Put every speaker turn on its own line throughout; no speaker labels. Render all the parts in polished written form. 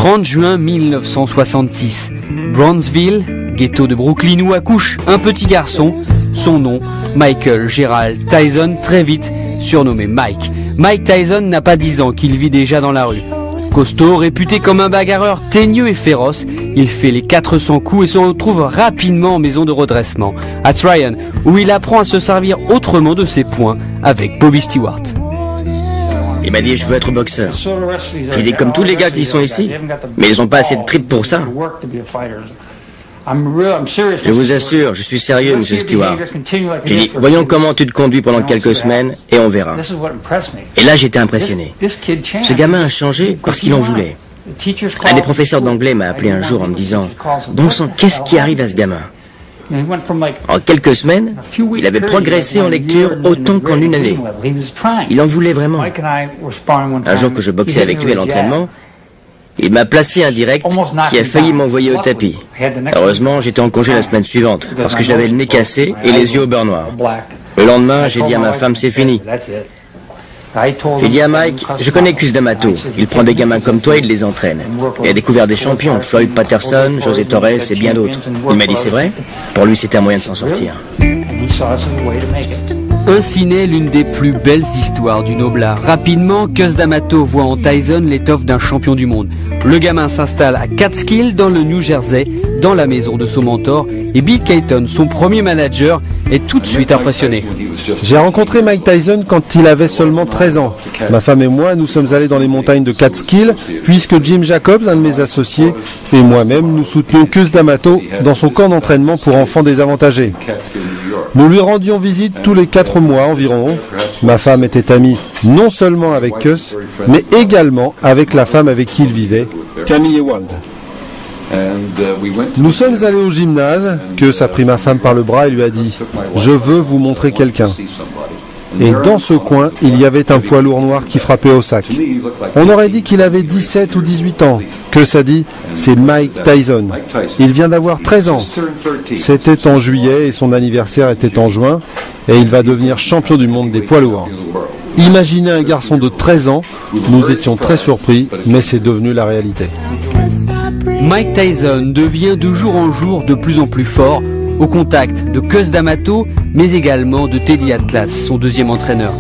30 juin 1966. Brownsville, ghetto de Brooklyn où accouche un petit garçon. Son nom, Michael Gerald Tyson, très vite surnommé Mike. Mike Tyson n'a pas 10 ans qu'il vit déjà dans la rue. Costaud, réputé comme un bagarreur teigneux et féroce, il fait les 400 coups et se retrouve rapidement en maison de redressement, à Tryon, où il apprend à se servir autrement de ses poings avec Bobby Stewart.
Il m'a dit je veux être boxeur. J'ai dit comme tous les gars qui sont ici, mais ils n'ont pas assez de tripes pour ça. Je vous assure, je suis sérieux, M. Stewart. J'ai dit, voyons comment tu te conduis pendant quelques semaines et on verra. Et là, j'étais impressionné. Ce gamin a changé parce qu'il en voulait. Un des professeurs d'anglais m'a appelé un jour en me disant, bon sang, qu'est-ce qui arrive à ce gamin? En quelques semaines, il avait progressé en lecture autant qu'en une année. Il en voulait vraiment. Un jour que je boxais avec lui à l'entraînement, il m'a placé un direct qui a failli m'envoyer au tapis. Heureusement, j'étais en congé la semaine suivante, parce que j'avais le nez cassé et les yeux au beurre noir. Le lendemain, j'ai dit à ma femme, c'est fini. J'ai dit à Mike, je connais Cus D'Amato. Il prend des gamins comme toi et il les entraîne. Il a découvert des champions, Floyd Patterson, José Torres et bien d'autres. Il m'a dit, c'est vrai? Pour lui, c'était un moyen de s'en sortir.
Ainsi naît l'une des plus belles histoires du Noblat. Rapidement, Cus D'Amato voit en Tyson l'étoffe d'un champion du monde. Le gamin s'installe à Catskill dans le New Jersey, dans la maison de son mentor, et Bill Cayton, son premier manager, est tout de suite impressionné.
J'ai rencontré Mike Tyson quand il avait seulement 13 ans. Ma femme et moi, nous sommes allés dans les montagnes de Catskill, puisque Jim Jacobs, un de mes associés, et moi-même, nous soutenions Cus D'Amato dans son camp d'entraînement pour enfants désavantagés. Nous lui rendions visite tous les 4 mois environ. Ma femme était amie non seulement avec Cus, mais également avec la femme avec qui il vivait, Camille Ewald. Nous sommes allés au gymnase. Cus a pris ma femme par le bras et lui a dit « Je veux vous montrer quelqu'un ». Et dans ce coin, il y avait un poids lourd noir qui frappait au sac. On aurait dit qu'il avait 17 ou 18 ans. Cus a dit « C'est Mike Tyson. Il vient d'avoir 13 ans. » C'était en juillet et son anniversaire était en juin. Et il va devenir champion du monde des poids lourds. Imaginez un garçon de 13 ans. Nous étions très surpris, mais c'est devenu la réalité.
Mike Tyson devient de jour en jour de plus en plus fort, au contact de Cus D'Amato, mais également de Teddy Atlas, son deuxième entraîneur.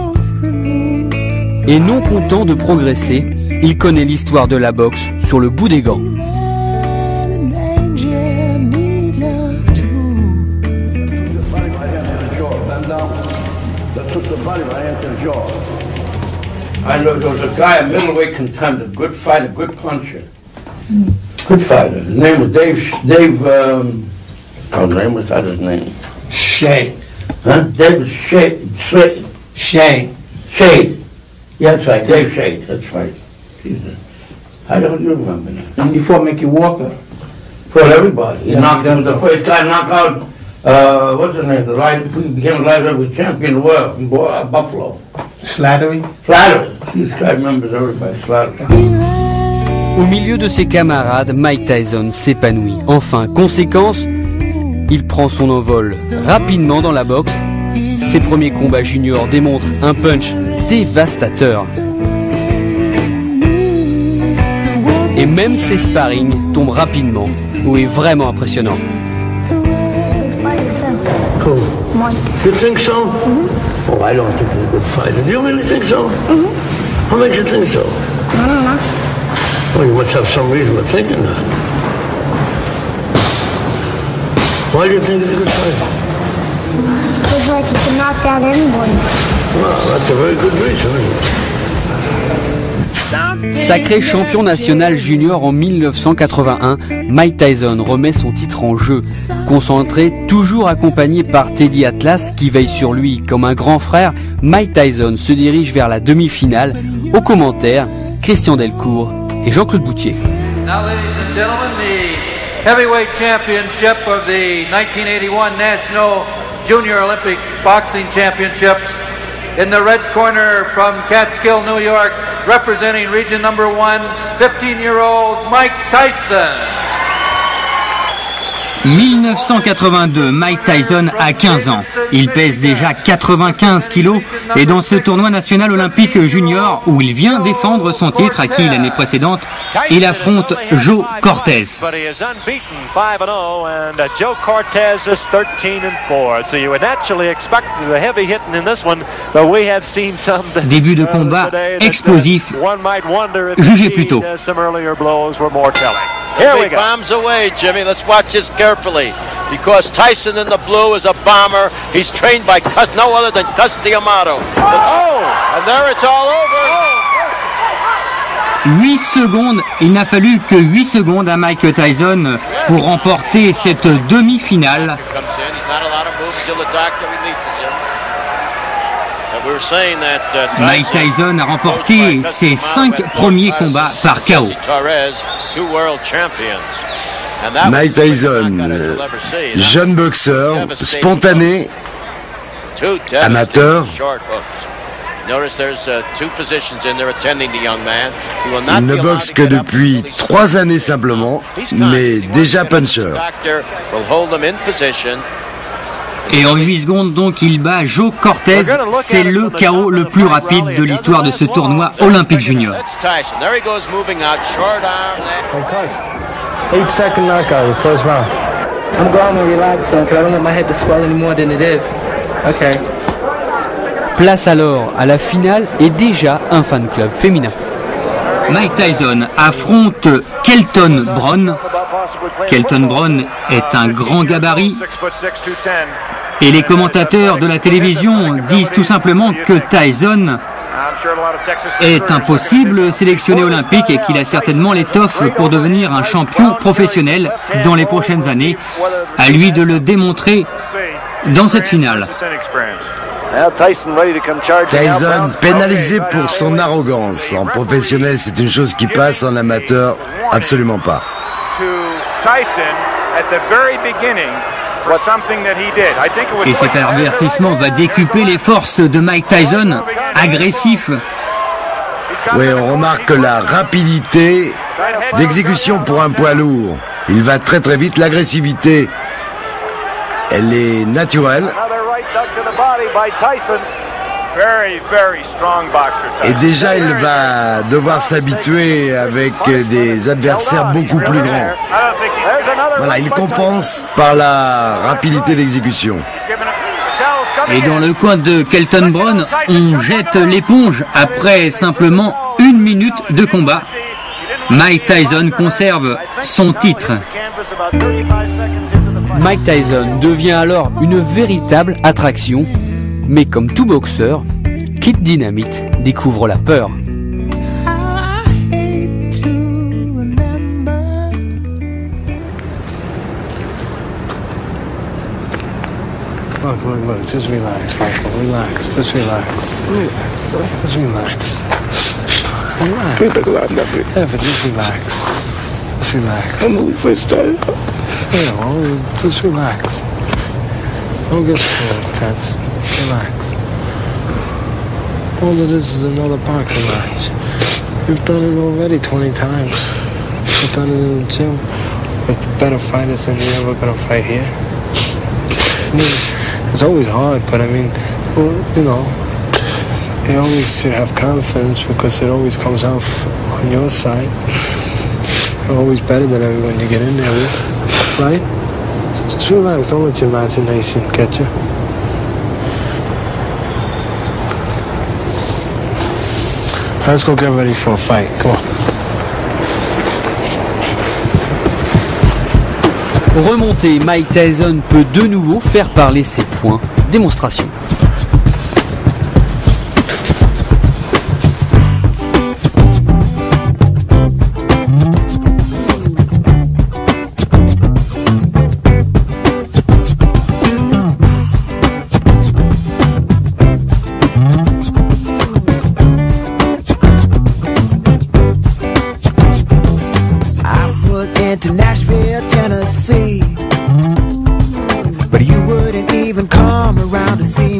Et non content de progresser, il connaît l'histoire de la boxe sur le bout des gants.
There was a guy, a middleweight contender, good fighter, good puncher. Good fighter. His name was Dave, what's that his name?
Shea.
Huh? David Shade.
Shea.
Shade. Yeah, that's right, Dave Shade, that's right. Jesus. How don't you remember that?
And before Mickey Walker.
For everybody. He knocked him, the first guy knocked out, what's his name? He became the light heavyweight champion of the world from Buffalo.
Slattery.
Flattery. This guy remembers everybody, Flattery.
Au milieu de ses camarades, Mike Tyson s'épanouit. Enfin, conséquence, il prend son envol rapidement dans la boxe. Ses premiers combats juniors démontrent un punch dévastateur. Et même ses sparring tombent rapidement, ou est vraiment impressionnant.
Cool. You think so? Mm-hmm. Oh, I don't think he's a good fighter. Do you really think so? Mm-hmm. What makes you think so?
I don't know.
Well, you must have some reason for thinking that. Why do you think he's a good fighter?
It's like he can knock down anybody.
Well, that's a very good reason, isn't it?
Sacré champion national junior en 1981, Mike Tyson remet son titre en jeu. Concentré, toujours accompagné par Teddy Atlas qui veille sur lui comme un grand frère, Mike Tyson se dirige vers la demi-finale. Aux commentaires, Christian Delcourt et Jean-Claude Boutier.
Now, ladies and gentlemen, the heavyweight championship of the 1981 National Junior Olympic Boxing Championships. In the red corner from Catskill, New York, representing region number 1, 15-year-old Mike Tyson.
1982, Mike Tyson a 15 ans. Il pèse déjà 95 kilos et dans ce tournoi national olympique junior où il vient défendre son titre acquis l'année précédente, il affronte Joe Cortez. Début de combat explosif, jugé plus tôt.
Here we go. Bombs away, Jimmy. Let's watch this carefully. Because Tyson in the blue is a bomber. He's trained by no other than Cus D'Amato. And there it's all over.
8 secondes. Il n'a fallu que 8 secondes à Mike Tyson pour remporter cette demi-finale. Mike Tyson a remporté ses 5 premiers combats par KO.
Mike Tyson, jeune boxeur, spontané, amateur. Il ne boxe que depuis 3 années simplement, mais déjà puncher.
Et en 8 secondes, donc, il bat Joe Cortez. C'est le KO le plus rapide de l'histoire de ce tournoi olympique junior.
8-second knockout, the first round. I'm going to relax because I don't want my head to swell any more than it is. Okay.
Place alors à la finale et déjà un fan club féminin. Mike Tyson affronte Kelton Brown. Kelton Brown est un grand gabarit et les commentateurs de la télévision disent tout simplement que Tyson est un possible sélectionné olympique et qu'il a certainement l'étoffe pour devenir un champion professionnel dans les prochaines années. À lui de le démontrer dans cette finale.
Tyson pénalisé pour son arrogance. En professionnel, c'est une chose qui passe, en amateur, absolument pas.
Et cet avertissement va décupler les forces de Mike Tyson, agressif.
Oui, on remarque la rapidité d'exécution pour un poids lourd. Il va très très vite, l'agressivité, elle est naturelle. Et déjà, il va devoir s'habituer avec des adversaires beaucoup plus grands. Voilà, il compense par la rapidité d'exécution.
Et dans le coin de Kelton Brown, on jette l'éponge après simplement 1 minute de combat. Mike Tyson conserve son titre. Mike Tyson devient alors une véritable attraction. Mais comme tout boxeur, Kid Dynamite découvre la peur.
Look, just relax, Michael, relax, just relax. Just relax. Relax. Yeah, but just relax. Just relax. I know we first started. Yeah, just relax. Don't get so tense. Relax. All of this is another boxing match. You've done it already 20 times. You've done it in the gym with better fighters than you're ever going to fight here. I mean, it's always hard, but I mean, you know, you always should have confidence because it always comes out on your side. You're always better than everyone you get in there with, right? So just relax, don't let your imagination get you. Let's go get ready for a fight. Come on.
Remonté, Mike Tyson peut de nouveau faire parler ses poings. Démonstration.
But you wouldn't even come around to see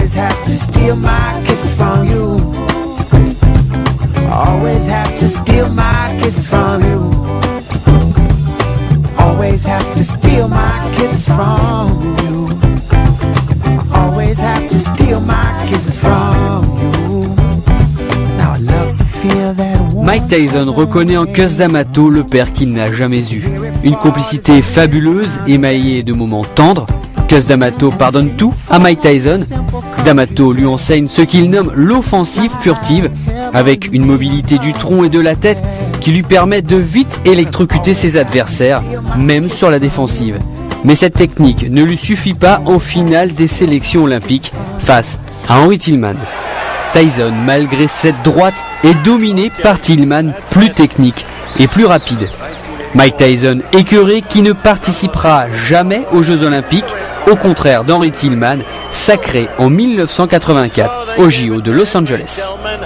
Always have to steal my kisses from you. Always have to steal my kisses from you. Always have to steal my kisses from you. Always have to steal my kisses from you. Now I love to feel that warm.
Mike Tyson reconnaît en Cus D'Amato le père qu'il n'a jamais eu. Une complicité fabuleuse, émaillée de moments tendres. Cus D'Amato pardonne tout à Mike Tyson. D'Amato lui enseigne ce qu'il nomme l'offensive furtive, avec une mobilité du tronc et de la tête qui lui permet de vite électrocuter ses adversaires, même sur la défensive. Mais cette technique ne lui suffit pas en finale des sélections olympiques face à Henry Tillman. Tyson, malgré cette droite, est dominé par Tillman, plus technique et plus rapide. Mike Tyson, écœuré, qui ne participera jamais aux Jeux Olympiques, au contraire d'Henry Tillman, sacré en 1984 au JO de Los Angeles.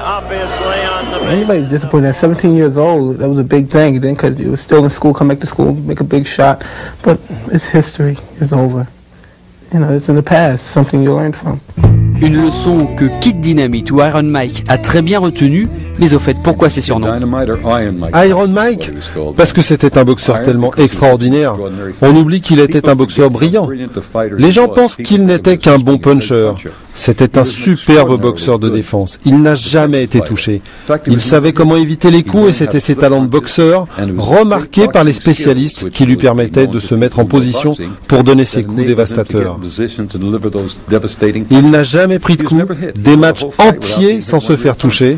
Anybody's disappointed. At 17 years old, that was a big thing. Then, because you were still in school, come back to school, make a big shot. But it's history. It's over. You know, it's in the past. Something you learned from.
Une leçon que Kid Dynamite ou Iron Mike a très bien retenue, mais au fait, pourquoi ces surnoms?
Iron Mike, parce que c'était un boxeur tellement extraordinaire. On oublie qu'il était un boxeur brillant. Les gens pensent qu'il n'était qu'un bon puncher. C'était un superbe boxeur de défense. Il n'a jamais été touché. Il savait comment éviter les coups et c'était ses talents de boxeur, remarqués par les spécialistes, qui lui permettaient de se mettre en position pour donner ses coups dévastateurs. Il n'a jamais pris de coups, des matchs entiers sans se faire toucher.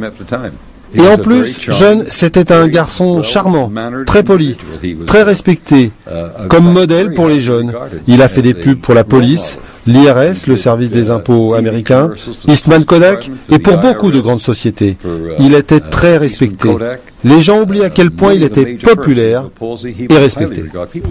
Et en plus, jeune, c'était un garçon charmant, très poli, très respecté, comme modèle pour les jeunes. Il a fait des pubs pour la police, l'IRS, le service des impôts américains, Eastman Kodak, et pour beaucoup de grandes sociétés. Il était très respecté. Les gens oublient à quel point il était populaire et respecté.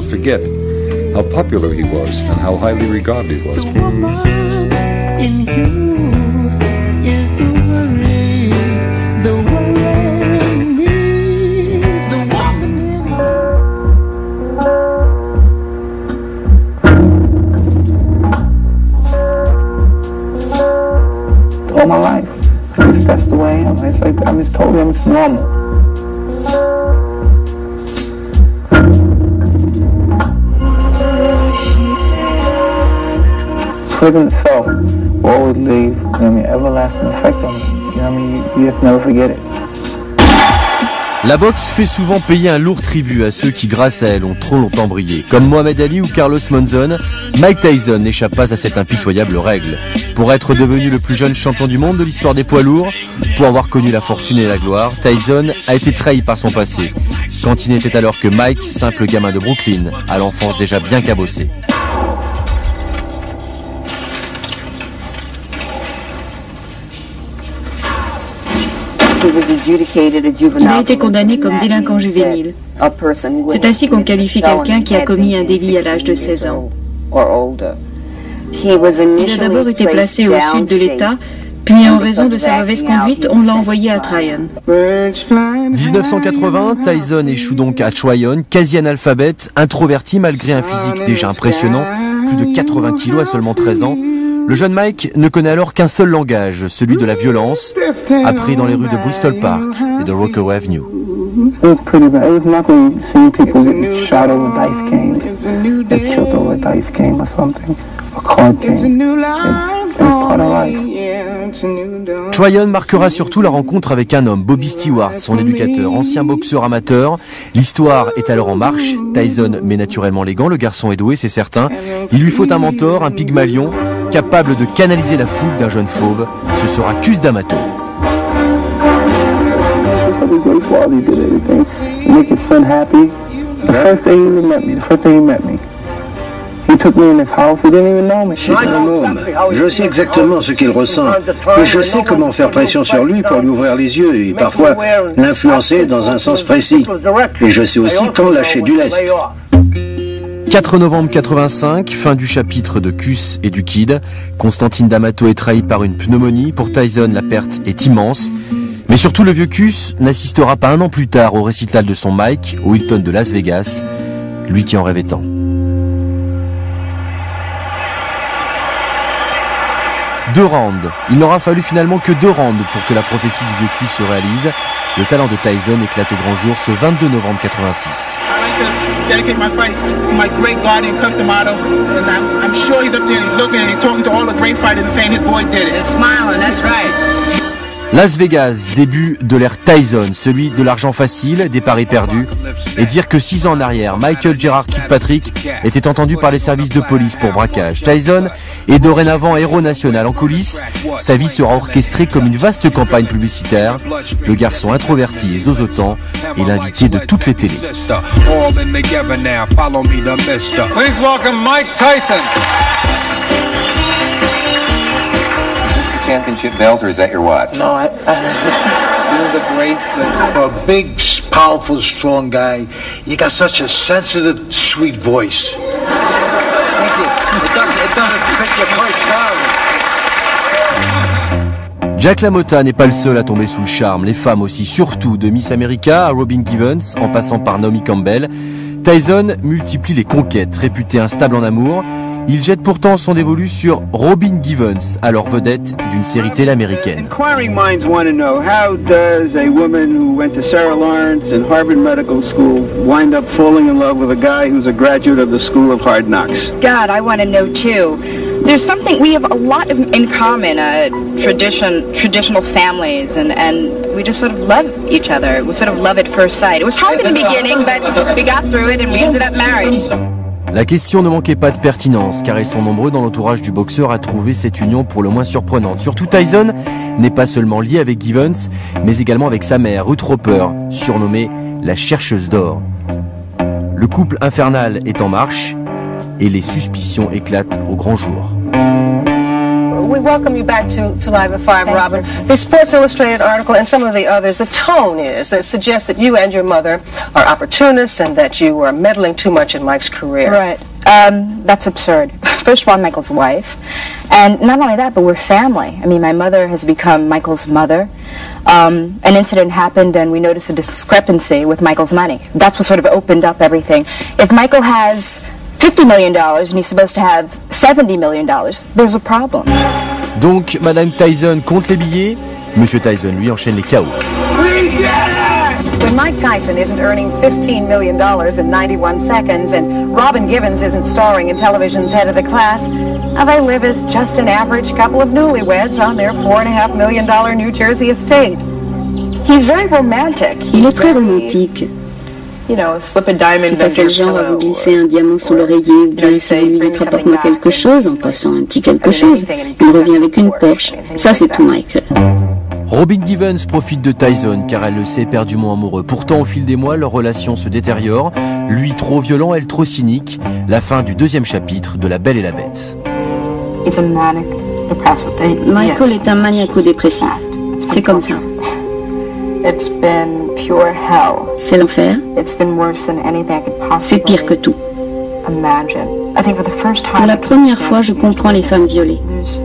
All my life. That's the way I am. It's like I'm just totally, I'm just normal. Prison itself will always leave, everlasting effect on me. You just never forget it.
La boxe fait souvent payer un lourd tribut à ceux qui, grâce à elle, ont trop longtemps brillé. Comme Mohamed Ali ou Carlos Monzon, Mike Tyson n'échappe pas à cette impitoyable règle. Pour être devenu le plus jeune champion du monde de l'histoire des poids lourds, pour avoir connu la fortune et la gloire, Tyson a été trahi par son passé. Quand il n'était alors que Mike, simple gamin de Brooklyn, à l'enfance déjà bien cabossée.
Il a été condamné comme délinquant juvénile. C'est ainsi qu'on qualifie quelqu'un qui a commis un délit à l'âge de 16 ans. Il a d'abord été placé au sud de l'État, puis en raison de sa mauvaise conduite, on l'a envoyé à Tryon.
1980, Tyson échoue donc à Tryon, quasi analphabète, introverti malgré un physique déjà impressionnant, plus de 80 kilos à seulement 13 ans. Le jeune Mike ne connaît alors qu'un seul langage, celui de la violence, appris dans les rues de Bristol Park et de Rockaway Avenue.
It was pretty bad. It was nothing seeing people getting shot over dice games, get killed over a dice game or something, a card game. It was part of life.
Tryon marquera surtout la rencontre avec un homme, Bobby Stewart, son éducateur, ancien boxeur amateur. L'histoire est alors en marche. Tyson met naturellement les gants, le garçon est doué, c'est certain. Il lui faut un mentor, un Pygmalion, capable de canaliser la fougue d'un jeune fauve. Ce sera Cus D'Amato.
C'est un homme. Je sais exactement ce qu'il ressent. Et je sais comment faire pression sur lui pour lui ouvrir les yeux et parfois l'influencer dans un sens précis. Et je sais aussi quand lâcher du lest.
4 novembre 85, fin du chapitre de Cus et du Kid. Constantine D'Amato est trahi par une pneumonie. Pour Tyson, la perte est immense. Mais surtout, le vieux Cus n'assistera pas un an plus tard au récital de son Mike, au Hilton de Las Vegas, lui qui en rêvait tant. 2 rounds. Il n'aura fallu finalement que 2 rounds pour que la prophétie du vieux cul se réalise. Le talent de Tyson éclate au grand jour ce 22 novembre 86.
Dedicate my fight to my great guardian, Cus D'Amato, and I'm sure he's up there, he's looking and he's talking to all the great fighters and saying his boy did it. He's smiling, that's right.
Las Vegas, début de l'ère Tyson, celui de l'argent facile, des paris perdus, et dire que 6 ans en arrière, Michael Gerard Kilpatrick était entendu par les services de police pour braquage. Tyson est dorénavant héros national en coulisses, sa vie sera orchestrée comme une vaste campagne publicitaire. Le garçon introverti et zozotant est l'invité de toutes les télés.
Please welcome Mike Tyson. Championship belt, or is that your watch?
No, the bracelet.
For a big, powerful, strong guy, you got such a sensitive, sweet voice. Thank you. It doesn't fit your personality.
Jack LaMotta n'est pas le seul à tomber sous le charme. Les femmes aussi, surtout de Miss America à Robin Givens, en passant par Naomi Campbell. Tyson multiplie les conquêtes, réputé instable en amour. Il jette pourtant son dévolu sur Robin Givens, alors vedette d'une série télé américaine.
Inquiring minds want to know, how does a woman who went to Sarah Lawrence and Harvard Medical School wind up falling in love with a guy who's a graduate of the School of Hard Knocks?
God, I want to know too. There's something, we have a lot in common, traditional families, and we just sort of love each other. We sort of love at first sight. It was hard in the beginning, but we got through it and we ended up married.
La question ne manquait pas de pertinence, car ils sont nombreux dans l'entourage du boxeur à trouver cette union pour le moins surprenante. Surtout Tyson n'est pas seulement lié avec Givens, mais également avec sa mère, Ruth Roper, surnommée la chercheuse d'or. Le couple infernal est en marche, et les suspicions éclatent au grand jour.
We welcome you back to Live at 5, Robin. The Sports Illustrated article and some of the others, the tone is that suggests that you and your mother are opportunists and that you are meddling too much in Mike's career.
Right. That's absurd. First of all, I'm Michael's wife. And not only that, but we're family. I mean, my mother has become Michael's mother. An incident happened and we noticed a discrepancy with Michael's money. That's what sort of opened up everything. If Michael has $50 million and he's supposed to have $70 million, there's a problem.
Donc, Madame Tyson compte les billets, Monsieur Tyson, lui, enchaîne les KO.
When Mike Tyson isn't earning $15 million in 91 seconds and Robin Givens isn't starring in television's head of the class, now they live as just an average couple of newlyweds on their $4.5 million New Jersey estate. He's very romantic.
Il est très romantique.
You know, slip a diamond
Tout à fait le genre à vous glisser un diamant sous l'oreiller ou bien si vous lui dites rapporte-moi quelque chose en passant un petit quelque chose, il revient avec une Porsche. Ça c'est tout Michael.
Robin Givens profite de Tyson car elle le sait éperdument amoureux. Pourtant au fil des mois leur relation se détériore. Lui trop violent, elle trop cynique. La fin du 2e chapitre de La Belle et la Bête.
Michael est un maniaco-dépressif. C'est comme ça. C'est l'enfer. C'est pire que tout. Pour la première fois, je comprends les femmes violées.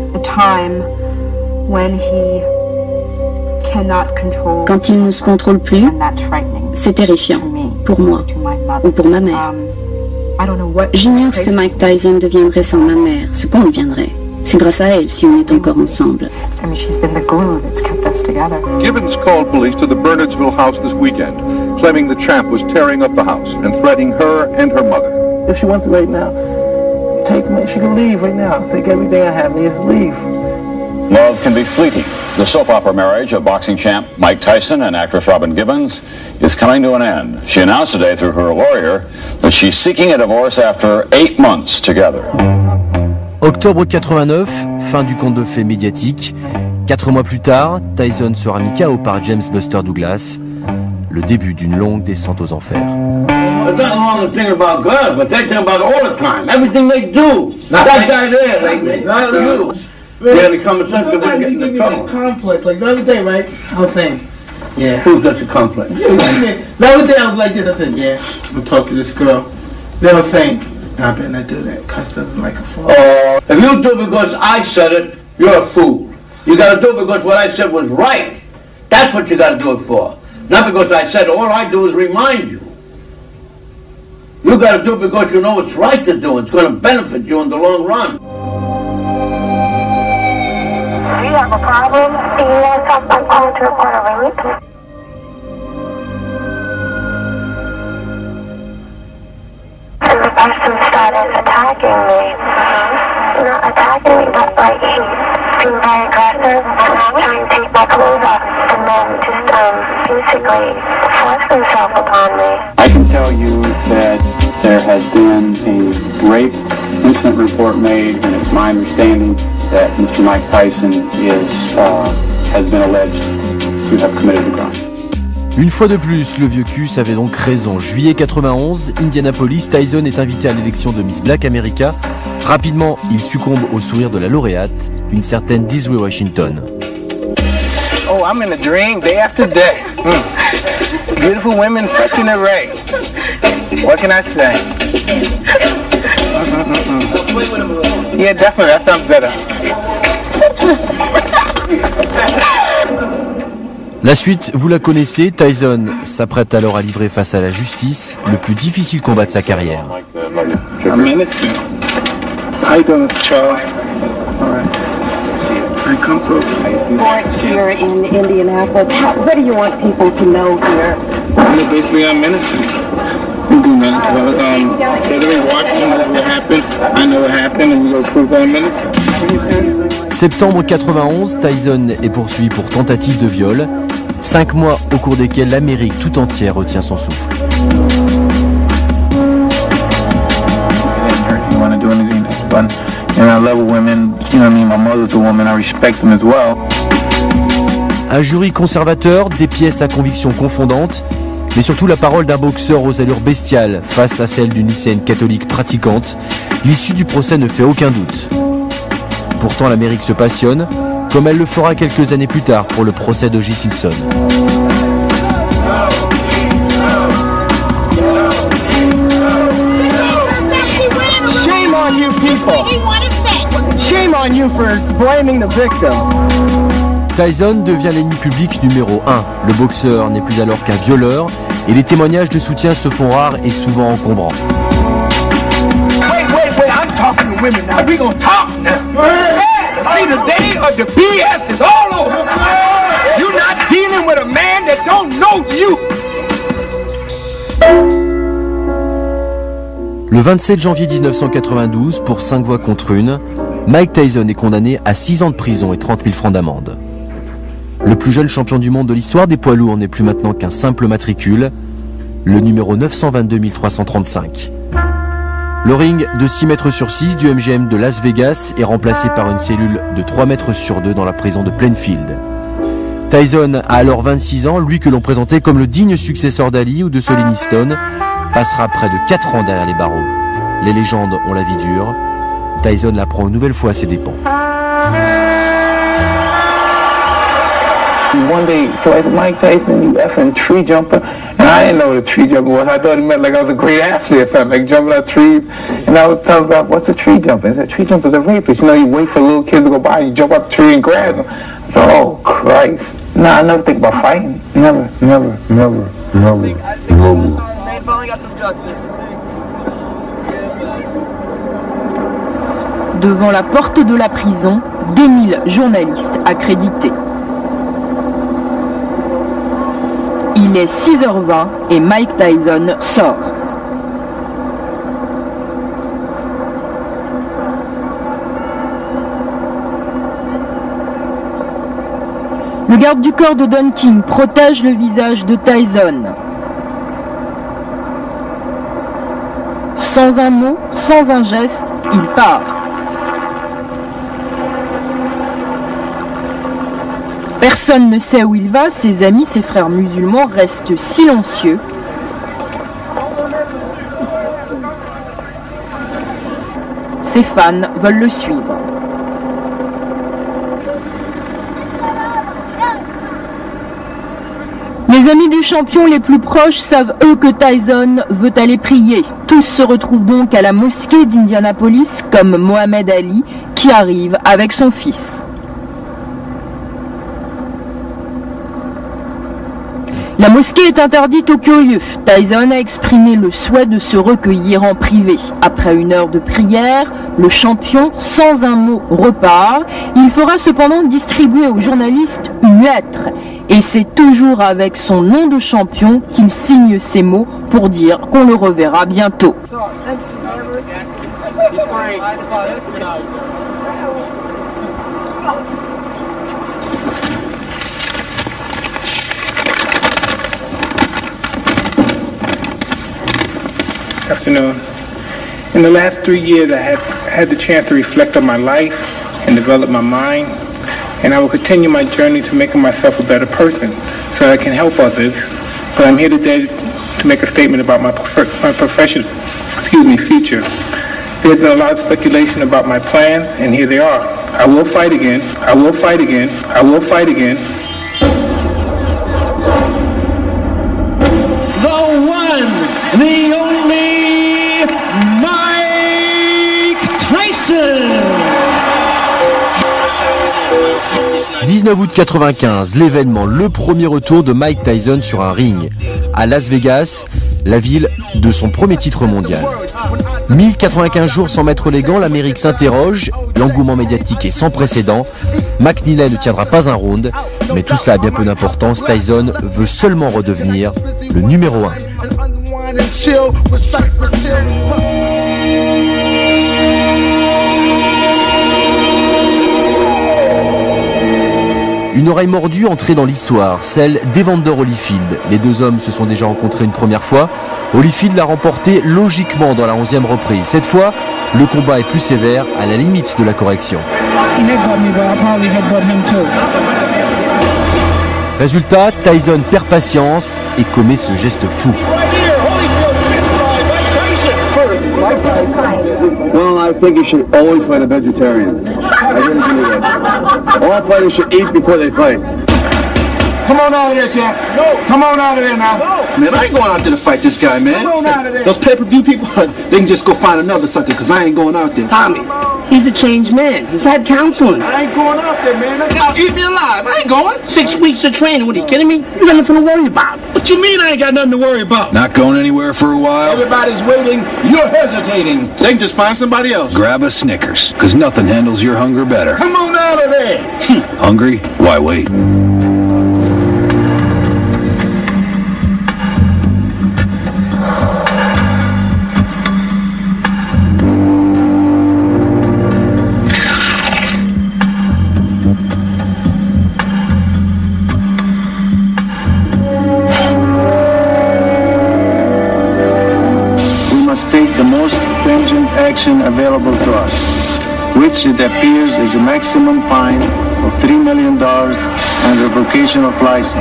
Quand il ne se contrôle plus, c'est terrifiant, pour moi, ou pour ma mère. J'ignore ce que Mike Tyson deviendrait sans ma mère, ce qu'on deviendrait. C'est grâce à elle si on est encore ensemble.
Givens called police to the Bernardsville house this weekend, claiming the champ was tearing up the house and threatening her and her mother.
If she wants to right now, take me. She can leave right now. Take everything I have and just leave.
Love can be fleeting. The soap opera marriage of boxing champ Mike Tyson and actress Robin Givens is coming to an end. She announced today through her lawyer that she's seeking a divorce after 8 months together.
Octobre 89, fin du conte de fées médiatique. 4 mois plus tard, Tyson sera mis KO par James Buster Douglas. Le début d'une longue descente aux enfers.
There's nothing wrong with thinking about girls, but they think about it all the time. Everything they do. That guy there, they do. Yeah, they come and sense they get
complex. Like the other day, right? I was saying, yeah.
Who's got the complex?
The other day I was like this. I said, yeah, I'm gonna talk to this girl. They were saying, I better not do that. Cuss doesn't like a fool.
If you do it because I said it, you're a fool. You got to do it because what I said was right. That's what you got to do it for. Not because I said it. All I do is remind you. You got to do it because you know it's right to do. It's going to benefit you in the long run.
you have a problem? Do you want something called to report a rape? And the person started attacking me. Not attacking me, but like he's being very aggressive, trying to take my clothes off, and then just basically force himself upon me.
I can tell you that there has been a rape incident report made, and it's my understanding that Mr. Mike Tyson has been alleged to have committed the crime.
Une fois de plus, le vieux Cus avait donc raison. Juillet 91, Indianapolis, Tyson est invité à l'élection de Miss Black America. Rapidement, il succombe au sourire de la lauréate, une certaine Desiree Washington.
Oh, I'm in a dream day after day. Beautiful women, such an array. What can I say? Yeah, definitely, that sounds better.
La suite, vous la connaissez, Tyson s'apprête alors à livrer face à la justice le plus difficile combat de sa carrière.
I'm innocent. How you doing, Mr. Charles? All right. I come to
Born here in Indianapolis. What do you want people to know here?
basically I'm innocent. We do nothing to us. Hillary Washington, whatever happened, I know what happened, and we go prove that I'm innocent.
Septembre 91, Tyson est poursuivi pour tentative de viol. 5 mois au cours desquels l'Amérique tout entière retient son souffle. Un jury conservateur, des pièces à conviction confondante, mais surtout la parole d'un boxeur aux allures bestiales face à celle d'une lycéenne catholique pratiquante. L'issue du procès ne fait aucun doute. Pourtant, l'Amérique se passionne, comme elle le fera quelques années plus tard pour le procès d'O.J. Simpson.
Shame on you people! Shame on you for blaming the victim!
Tyson devient l'ennemi public numéro 1. Le boxeur n'est plus alors qu'un violeur et les témoignages de soutien se font rares et souvent encombrants.
Wait, I'm talking to women now. We gonna talk now. See, the day of the BS is all over. You're not dealing with a man that don't know you.
Le 27 janvier 1992, pour 5 voix contre une, Mike Tyson est condamné à 6 ans de prison et 30 000 francs d'amende. Le plus jeune champion du monde de l'histoire des poids lourds n'est plus maintenant qu'un simple matricule, le numéro 922 335. Le ring de 6 mètres sur 6 du MGM de Las Vegas est remplacé par une cellule de 3 mètres sur 2 dans la prison de Plainfield. Tyson a alors 26 ans, lui que l'on présentait comme le digne successeur d'Ali ou de Sol Stone, passera près de 4 ans derrière les barreaux. Les légendes ont la vie dure, Tyson la prend une nouvelle fois à ses dépens.
One day, so I said, Mike Tyson, you effing tree jumper. And I didn't know what a tree jumper was. I thought he meant like I was a great athlete or something, like jumping out trees. And I was telling him, what's a tree jumper? He said, tree jumper's a rapist. You know, you wait for a little kid to go by, you jump up the tree and grab him. I thought, oh, Christ. No, I never think about fighting. Never.
Devant la porte de la prison, 2000 journalistes accrédités. Il est 6h20 et Mike Tyson sort. Le garde du corps de Don King protège le visage de Tyson. Sans un mot, sans un geste, il part. Personne ne sait où il va, ses amis, ses frères musulmans restent silencieux. Ses fans veulent le suivre. Les amis du champion les plus proches savent eux que Tyson veut aller prier. Tous se retrouvent donc à la mosquée d'Indianapolis comme Mohamed Ali qui arrive avec son fils. La mosquée est interdite aux curieux. Tyson a exprimé le souhait de se recueillir en privé. Après une heure de prière, le champion, sans un mot, repart. Il fera cependant distribuer aux journalistes une lettre. Et c'est toujours avec son nom de champion qu'il signe ces mots pour dire qu'on le reverra bientôt.
Afternoon. In the last 3 years, I have had the chance to reflect on my life and develop my mind, and I will continue my journey to making myself a better person so I can help others. But I'm here today to make a statement about my profession, future. There's been a lot of speculation about my plans, and here they are. I will fight again. I will fight again. I will fight again.
The one, the only Mike Tyson.
19 août 95, l'événement, le premier retour de Mike Tyson sur un ring. À Las Vegas, la ville de son premier titre mondial. 1095 jours sans mettre les gants, l'Amérique s'interroge, l'engouement médiatique est sans précédent. McNeely ne tiendra pas un round, mais tout cela a bien peu d'importance, Tyson veut seulement redevenir le numéro 1. Une oreille mordue entrée dans l'histoire, celle d'Evander Holyfield. Les deux hommes se sont déjà rencontrés une première fois. Holyfield l'a remporté logiquement dans la 11e reprise. Cette fois, le combat est plus sévère, à la limite de la correction. Résultat, Tyson perd patience et commet ce geste fou.
Well, I think you should always fight a vegetarian. I really believe that. All fighters should eat before they fight.
Come on out of there, champ. No. Come on out of there now. Man, I ain't going out there to fight this guy, man. Come on out of there. Those pay-per-view people, they can just go find another sucker, because I ain't going out there.
Tommy, he's a changed man. He's had counseling.
I ain't going out there, man. Now, eat me alive. I ain't going.
6 weeks of training. What, are you kidding me? You got nothing to worry about.
What you mean I ain't got nothing to worry about?
Not going anywhere for a while?
Everybody's waiting. You're hesitating. They can just find somebody else.
Grab a Snickers, because nothing handles your hunger better.
Come on out of there.
Hungry? Why wait?
Take the most stringent action available to us, which it appears is a maximum fine of $3 million and revocation of license.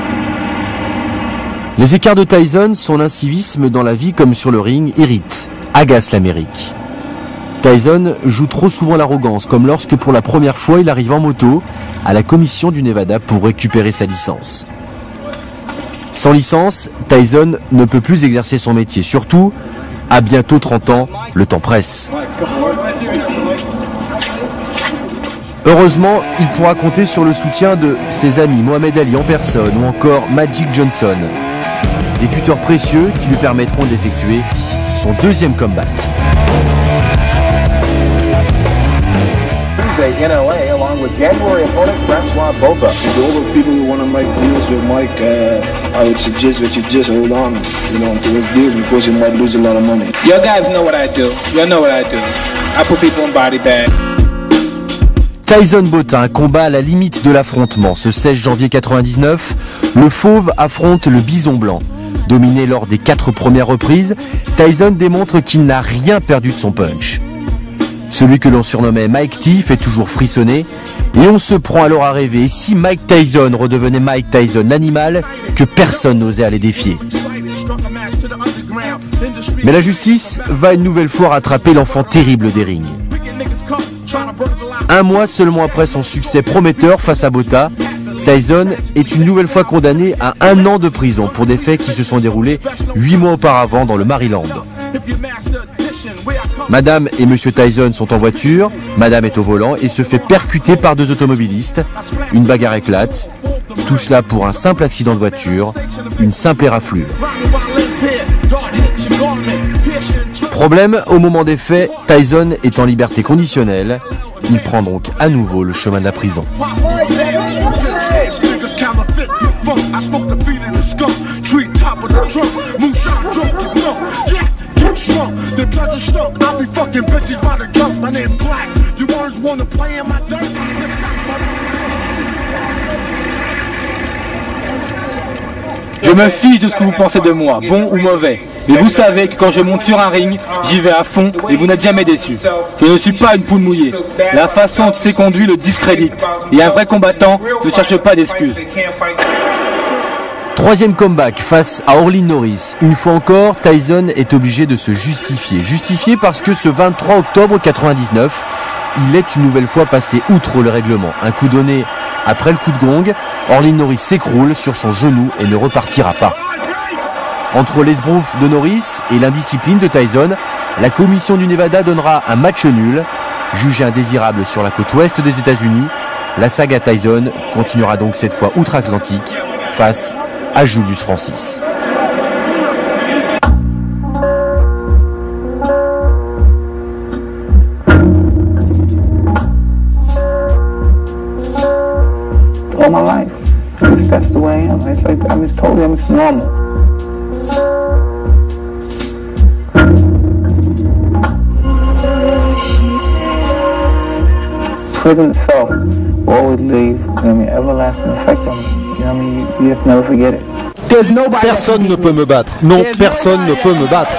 Les écarts de Tyson, son incivisme dans la vie comme sur le ring, irritent, agacent l'Amérique. Tyson joue trop souvent l'arrogance, comme lorsque pour la première fois il arrive en moto à la commission du Nevada pour récupérer sa licence. Sans licence, Tyson ne peut plus exercer son métier, surtout à bientôt 30 ans, le temps presse. Heureusement, il pourra compter sur le soutien de ses amis Mohamed Ali en personne ou encore Magic Johnson. Des tuteurs précieux qui lui permettront d'effectuer son deuxième comeback.
In LA, along with January opponent Francois Boca.
To all the people who want to make deals with Mike, I would suggest that you just hold on, to this deal because you might lose a lot of money.
Y'all guys know what I do. Y'all know what I do. I put people in body bags.
Tyson Botta, un combat à la limite de l'affrontement. Ce 16 janvier 99, le Fauve affronte le Bison Blanc. Dominé lors des 4 premières reprises, Tyson démontre qu'il n'a rien perdu de son punch. Celui que l'on surnommait Mike T fait toujours frissonner et on se prend alors à rêver. Et si Mike Tyson redevenait Mike Tyson, l'animal que personne n'osait aller défier. Mais la justice va une nouvelle fois rattraper l'enfant terrible des rings. Un mois seulement après son succès prometteur face à Botta, Tyson est une nouvelle fois condamné à 1 an de prison pour des faits qui se sont déroulés 8 mois auparavant dans le Maryland. Madame et Monsieur Tyson sont en voiture, Madame est au volant et se fait percuter par 2 automobilistes. Une bagarre éclate Tout cela pour un simple accident de voiture, une simple éraflure. Problème, au moment des faits, Tyson est en liberté conditionnelle. Il prend donc à nouveau le chemin de la prison.
Je me fiche de ce que vous pensez de moi, bon ou mauvais. Mais vous savez que quand je monte sur un ring, j'y vais à fond et vous n'êtes jamais déçus. Je ne suis pas une poule mouillée. La façon dont c'est conduit le discrédite. Et un vrai combattant ne cherche pas d'excuses.
Troisième comeback face à Orlin Norris. Une fois encore, Tyson est obligé de se justifier. Justifié parce que ce 23 octobre 1999, il est une nouvelle fois passé outre le règlement. Un coup donné après le coup de gong, Orlin Norris s'écroule sur son genou et ne repartira pas. Entre l'esbrouf de Norris et l'indiscipline de Tyson, la commission du Nevada donnera un match nul. Jugé indésirable sur la côte ouest des États-Unis, la saga Tyson continuera donc cette fois outre-Atlantique face à Julius Francis.
All my life, that's the way I am. It's like I'm normal. Prison itself will always leave, everlasting effect on me. You just never forget it.
Personne ne peut me battre. Non, personne ne peut me battre.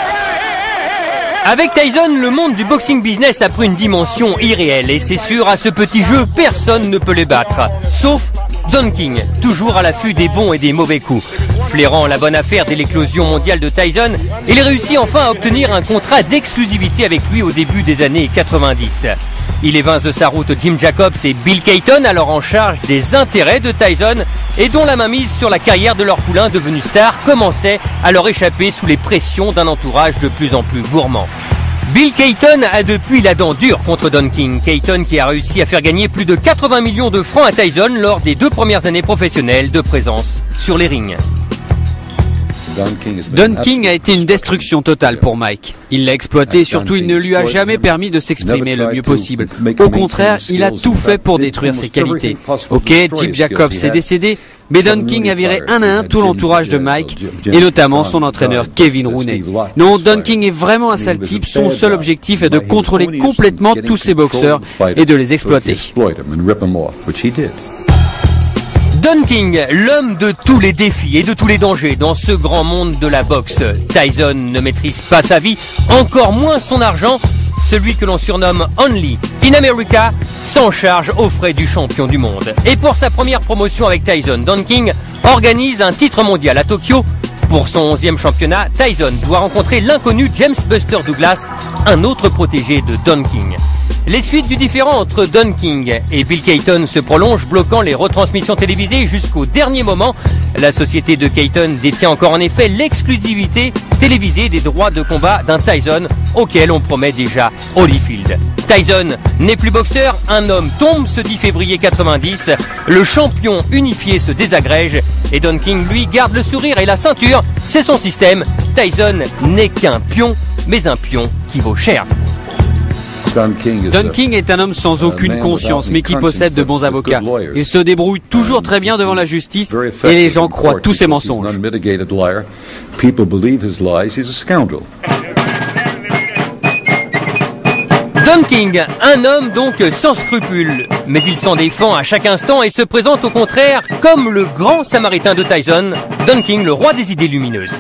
Avec Tyson, le monde du boxing business a pris une dimension irréelle et c'est sûr, à ce petit jeu, personne ne peut les battre. Sauf Don King, toujours à l'affût des bons et des mauvais coups. Flairant la bonne affaire dès l'éclosion mondiale de Tyson, il réussit enfin à obtenir un contrat d'exclusivité avec lui au début des années 90. Il évince de sa route Jim Jacobs et Bill Cayton, alors en charge des intérêts de Tyson et dont la mainmise sur la carrière de leur poulain devenu star commençait à leur échapper sous les pressions d'un entourage de plus en plus gourmand. Bill Cayton a depuis la dent dure contre Don King. Cayton qui a réussi à faire gagner plus de 80 millions de francs à Tyson lors des 2 premières années professionnelles de présence sur les rings.
Don King a été une destruction totale pour Mike. Il l'a exploité et surtout il ne lui a jamais permis de s'exprimer le mieux possible. Au contraire, il a tout fait pour détruire ses qualités. Ok, Jim Jacobs est décédé, mais Don King a viré un à un tout l'entourage de Mike, et notamment son entraîneur Kevin Rooney. Non, Don King est vraiment un sale type, son seul objectif est de contrôler complètement tous ses boxeurs et de les exploiter.
Don King, l'homme de tous les défis et de tous les dangers dans ce grand monde de la boxe. Tyson ne maîtrise pas sa vie, encore moins son argent. Celui que l'on surnomme Only in America s'en charge aux frais du champion du monde. Et pour sa première promotion avec Tyson, Don King organise un titre mondial à Tokyo. Pour son 11e championnat, Tyson doit rencontrer l'inconnu James Buster Douglas, un autre protégé de Don King. Les suites du différend entre Don King et Bill Cayton se prolongent, bloquant les retransmissions télévisées jusqu'au dernier moment. La société de Cayton détient encore en effet l'exclusivité télévisée des droits de combat d'un Tyson auquel on promet déjà Holyfield. Tyson n'est plus boxeur, un homme tombe ce 10 février 90, le champion unifié se désagrège et Don King lui garde le sourire et la ceinture, c'est son système. Tyson n'est qu'un pion, mais un pion qui vaut cher.
Don King est un homme sans aucune conscience, mais qui possède de bons avocats. Il se débrouille toujours très bien devant la justice et les gens croient tous ses mensonges.
Don King, un homme donc sans scrupules, mais il s'en défend à chaque instant et se présente au contraire comme le grand samaritain de Tyson, Don King, le roi des idées lumineuses.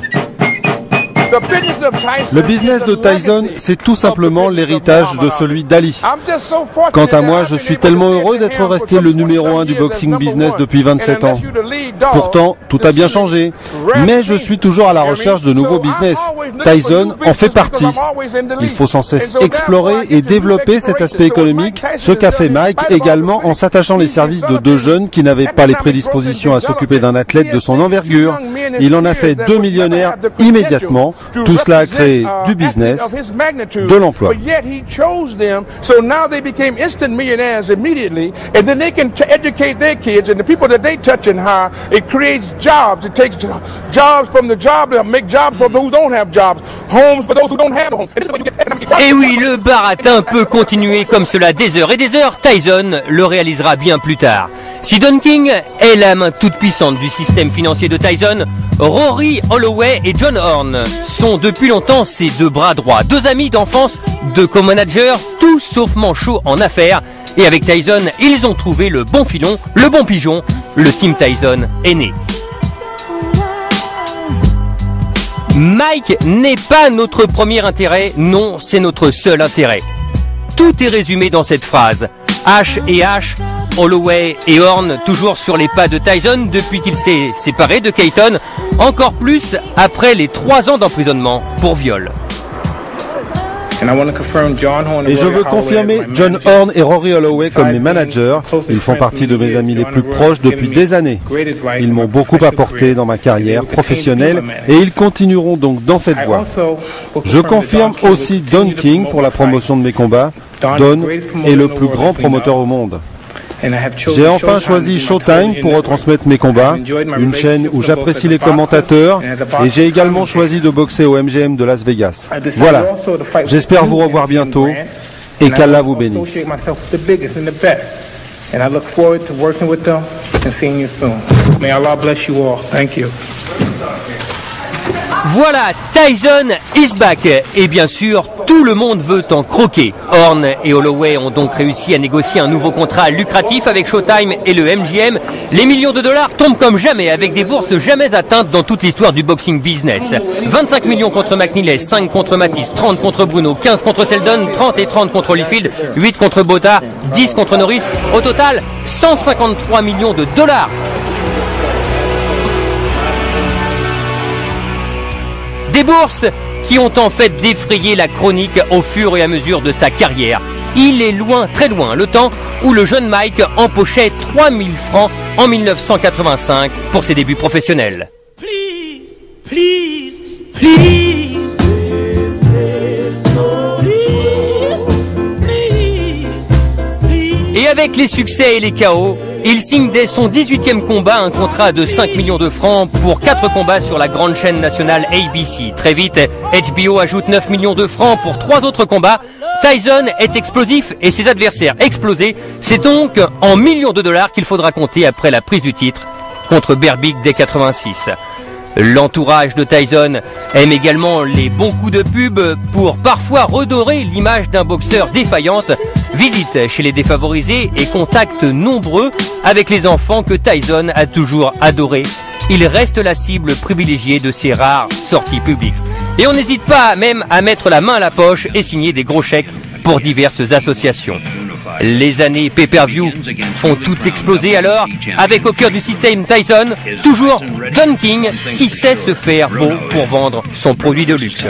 Le business de Tyson, c'est tout simplement l'héritage de celui d'Ali. Quant à moi, je suis tellement heureux d'être resté le numéro 1 du boxing business depuis 27 ans. Pourtant, tout a bien changé, mais je suis toujours à la recherche de nouveaux business. Tyson en fait partie. Il faut sans cesse explorer et développer cet aspect économique, ce qu'a fait Mike également en s'attachant les services de 2 jeunes qui n'avaient pas les prédispositions à s'occuper d'un athlète de son envergure. Il en a fait 2 millionnaires immédiatement. Tout cela a créé du business, de l'emploi.
So now they became instant millionaires immediately, and then they can educate their kids and the people that they touch and hire. It creates jobs. It takes jobs from the job to make jobs for those who don't have jobs, homes for those who don't have homes.
Et oui, le baratin peut continuer comme cela des heures et des heures. Tyson le réalisera bien plus tard. Si Don King est la main toute puissante du système financier de Tyson, Rory Holloway et John Horn sont depuis longtemps ses deux bras droits, deux amis d'enfance, deux co-managers, tout sauf manchots en affaires. Et avec Tyson, ils ont trouvé le bon filon, le bon pigeon. Le Team Tyson est né. Mike n'est pas notre premier intérêt, non, c'est notre seul intérêt. Tout est résumé dans cette phrase. H et H, Holloway et Horn, toujours sur les pas de Tyson depuis qu'il s'est séparé de Keaton, encore plus après les 3 ans d'emprisonnement pour viol.
Et je veux confirmer John Horn et Rory Holloway comme mes managers. Ils font partie de mes amis les plus proches depuis des années. Ils m'ont beaucoup apporté dans ma carrière professionnelle et ils continueront donc dans cette voie. Je confirme aussi Don King pour la promotion de mes combats. Don est le plus grand promoteur au monde. J'ai enfin choisi Showtime pour retransmettre mes combats, une chaîne où j'apprécie les commentateurs, et j'ai également choisi de boxer au MGM de Las Vegas. Voilà, j'espère vous revoir bientôt et qu'Allah vous bénisse.
Voilà, Tyson is back. Et bien sûr, tout le monde veut en croquer. Horn et Holloway ont donc réussi à négocier un nouveau contrat lucratif avec Showtime et le MGM. Les millions de dollars tombent comme jamais, avec des bourses jamais atteintes dans toute l'histoire du boxing business. 25 millions contre McNeely, 5 contre Matisse, 30 contre Bruno, 15 contre Seldon, 30 et 30 contre Holyfield, 8 contre Botha, 10 contre Norris. Au total, 153 millions de dollars. Des bourses qui ont en fait défrayé la chronique au fur et à mesure de sa carrière. Il est loin, très loin, le temps où le jeune Mike empochait 3000 francs en 1985 pour ses débuts professionnels. Et avec les succès et les KO, il signe dès son 18e combat un contrat de 5 millions de francs pour 4 combats sur la grande chaîne nationale ABC. Très vite, HBO ajoute 9 millions de francs pour 3 autres combats. Tyson est explosif et ses adversaires explosés. C'est donc en millions de dollars qu'il faudra compter après la prise du titre contre Berbick dès 86. L'entourage de Tyson aime également les bons coups de pub pour parfois redorer l'image d'un boxeur défaillante. Visite chez les défavorisés et contacts nombreux avec les enfants que Tyson a toujours adorés. Il reste la cible privilégiée de ses rares sorties publiques. Et on n'hésite pas même à mettre la main à la poche et signer des gros chèques pour diverses associations. Les années pay-per-view font tout exploser alors, avec au cœur du système Tyson, toujours Don King qui sait se faire beau pour vendre son produit de luxe.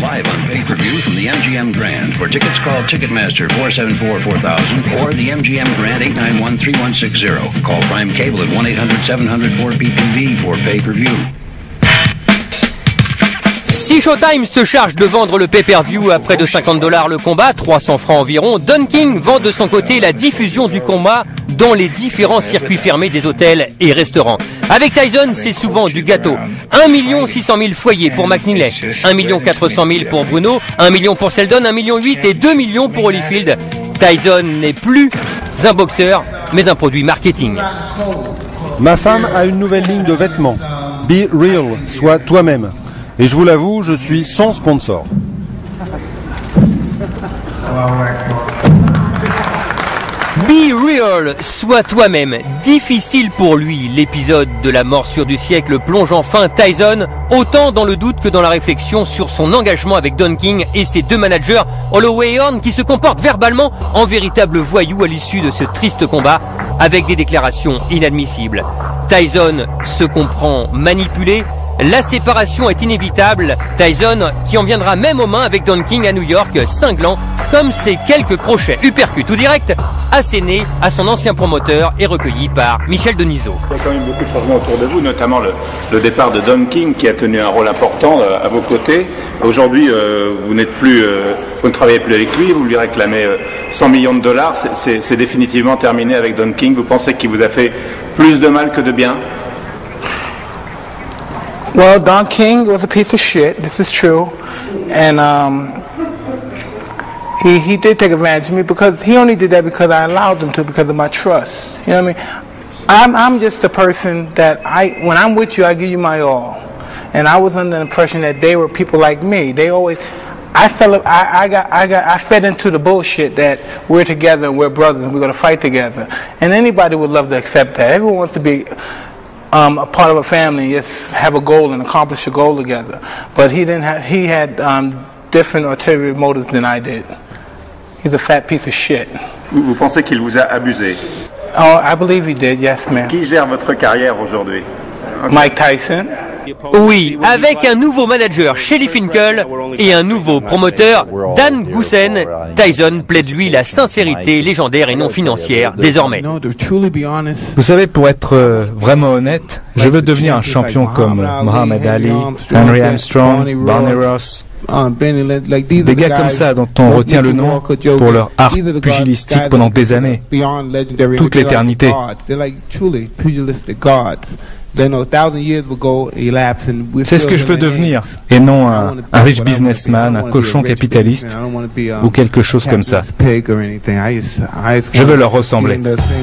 Si Showtime se charge de vendre le pay-per-view à près de $50 le combat, 300 francs environ, Don King vend de son côté la diffusion du combat dans les différents circuits fermés des hôtels et restaurants. Avec Tyson, c'est souvent du gâteau. 1 600 000 foyers pour McNeely, 1 400 000 pour Bruno, 1 million pour Seldon, 1,8 million et 2 millions pour Holyfield. Tyson n'est plus un boxeur, mais un produit marketing.
Ma femme a une nouvelle ligne de vêtements. Be Real, sois toi-même. Et je vous l'avoue, je suis sans sponsor.
Be Real, sois toi-même. Difficile pour lui, l'épisode de la morsure du siècle plonge enfin Tyson autant dans le doute que dans la réflexion sur son engagement avec Don King et ses deux managers, Holloway et Horn, qui se comportent verbalement en véritables voyous à l'issue de ce triste combat, avec des déclarations inadmissibles. Tyson se comprend manipulé. La séparation est inévitable. Tyson, qui en viendra même aux mains avec Don King à New York, cinglant, comme ces quelques crochets uppercuts ou directs assénés à son ancien promoteur et recueillis par Michel Denisot.
Il y a quand même beaucoup de changements autour de vous, notamment le départ de Don King qui a tenu un rôle important à vos côtés. Aujourd'hui, vous ne travaillez plus avec lui, vous lui réclamez 100 millions de dollars. C'est définitivement terminé avec Don King. Vous pensez qu'il vous a fait plus de mal que de bien?
Well, Don King was a piece of shit. This is true, and he did take advantage of me because he only did that because I allowed him to, because of my trust. You know what I mean? I'm just the person that when I'm with you, I give you my all, and I was under the impression that they were people like me. They always, I fed into the bullshit that we're together and we're brothers and we're going to fight together, and anybody would love to accept that. Everyone wants to be a part of a family, just have a goal and accomplish a goal together. But he didn't have. He had different ulterior motives than I did. He's a fat piece of shit.
Vous pensez qu'il vous a abusé?
Oh, I believe he did. Yes, ma'am.
Qui gère votre carrière aujourd'hui?
Mike Tyson.
Oui, avec un nouveau manager, Shelly Finkel, et un nouveau promoteur, Dan Goossen, Tyson plaide lui la sincérité légendaire et non financière désormais.
Vous savez, pour être vraiment honnête, je veux devenir un champion comme Muhammad Ali, Henry Armstrong, Barney Ross. Des gars comme ça dont on retient le nom pour leur art pugilistique pendant des années, toute l'éternité. C'est ce que je veux devenir, et non un riche businessman, un cochon capitaliste, ou quelque chose comme ça. Je veux leur ressembler.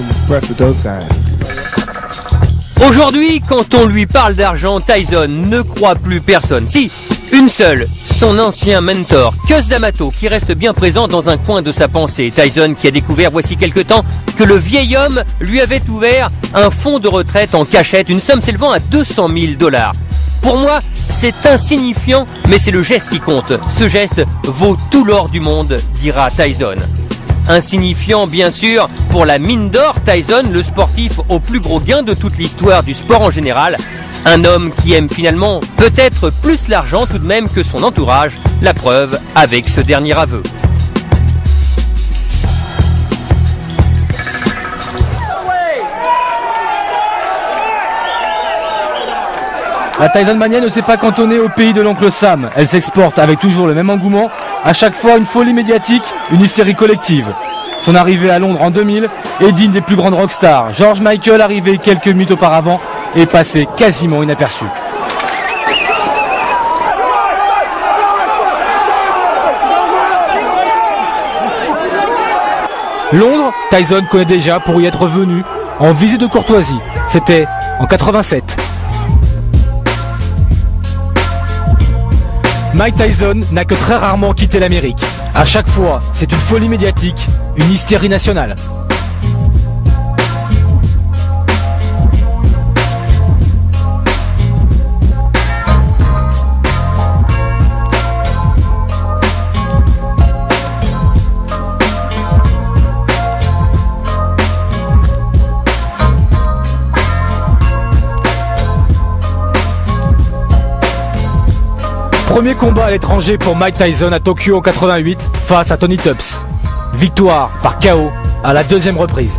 Aujourd'hui, quand on lui parle d'argent, Tyson ne croit plus personne. Si, une seule, son ancien mentor, Cus D'Amato, qui reste bien présent dans un coin de sa pensée. Tyson qui a découvert voici quelque temps que le vieil homme lui avait ouvert un fonds de retraite en cachette, une somme s'élevant à 200 000 $. Pour moi, c'est insignifiant, mais c'est le geste qui compte. Ce geste vaut tout l'or du monde, dira Tyson. Insignifiant bien sûr pour la mine d'or, Tyson, le sportif au plus gros gain de toute l'histoire du sport en général. Un homme qui aime finalement peut-être plus l'argent tout de même que son entourage, la preuve avec ce dernier aveu.
La Tyson Mania ne s'est pas cantonnée au pays de l'oncle Sam. Elle s'exporte avec toujours le même engouement. À chaque fois, une folie médiatique, une hystérie collective. Son arrivée à Londres en 2000 est digne des plus grandes rockstars. George Michael, arrivé quelques minutes auparavant, est passé quasiment inaperçu. Londres, Tyson connaît déjà pour y être venu en visite de courtoisie. C'était en 87. Mike Tyson n'a que très rarement quitté l'Amérique. À chaque fois, c'est une folie médiatique, une hystérie nationale. Premier combat à l'étranger pour Mike Tyson à Tokyo en 88 face à Tony Tubbs. Victoire par KO à la deuxième reprise.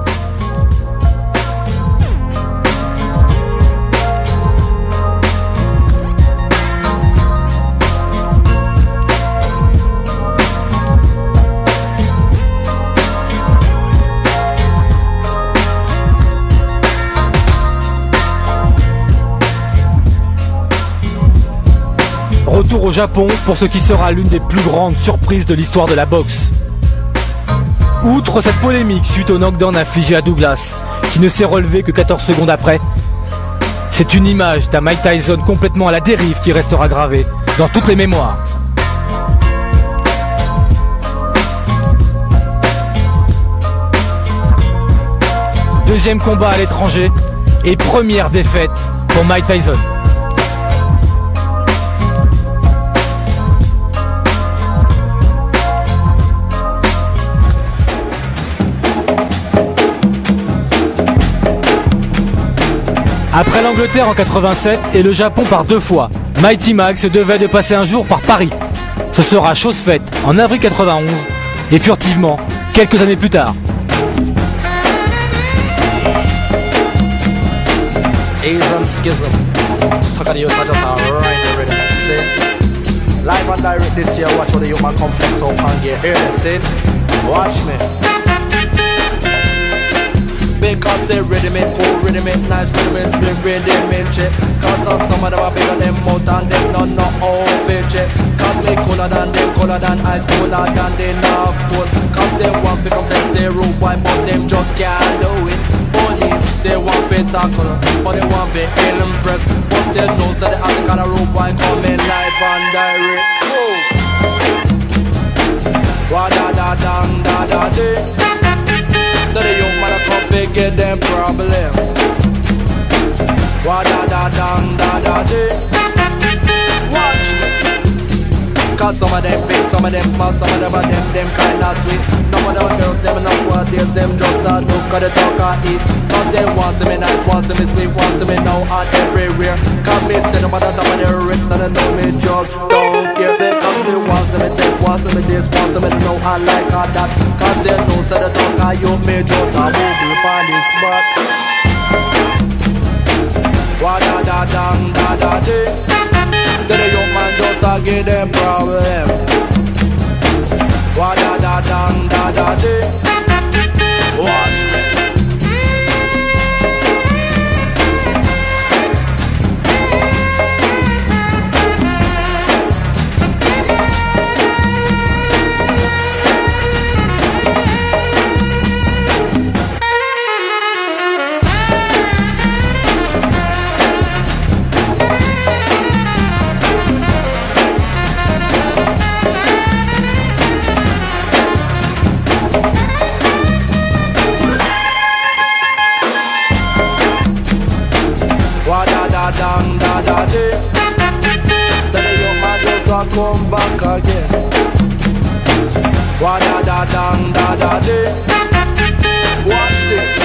Retour au Japon pour ce qui sera l'une des plus grandes surprises de l'histoire de la boxe. Outre cette polémique suite au knockdown infligé à Douglas, qui ne s'est relevé que 14 secondes après, c'est une image d'un Mike Tyson complètement à la dérive qui restera gravée dans toutes les mémoires. Deuxième combat à l'étranger et première défaite pour Mike Tyson. Après l'Angleterre en 87 et le Japon par 2 fois, Mighty Max se devait de passer un jour par Paris. Ce sera chose faite en avril 91 et furtivement, quelques années plus tard.
Live and direct this year, watch how the human complex up and get here, see? Watch me. Because they rhythm it, cool rhythm it, nice rhythm it, split rhythm it, check. Cause some of them are bigger than mouth and them don't know how to check. Cause they cooler than ice, cooler than they not cool. Cause they want to come test their root, why but them just can't do it. Only they want to tackle, but they want to impress. But they know that the other kind of root, why coming live and direct. Wa da da dang da da dee. That the young man come figure them problem. Wa da da dang da da dee. Watch me. Cause some of them big, some of them small, some of them are them kinda sweet. Some of them girls, them not what they them just a look at the talk and eat. Cause they want to me nice, want to me sweet, want to me now and everywhere. Cause me say no matter some of their rich and they know me just don't care. Cause they want to me this, want to me this, want to me know I like all that. Cause they know so the talk I you me just a move up on this spot. Wa da da dang da da dee. Then the young man just a give them problem. Wa da da dang da da dee. Watch me. Dang da da dee. Then the young man just a come back again. Wa da da dang da da dee. Watch this.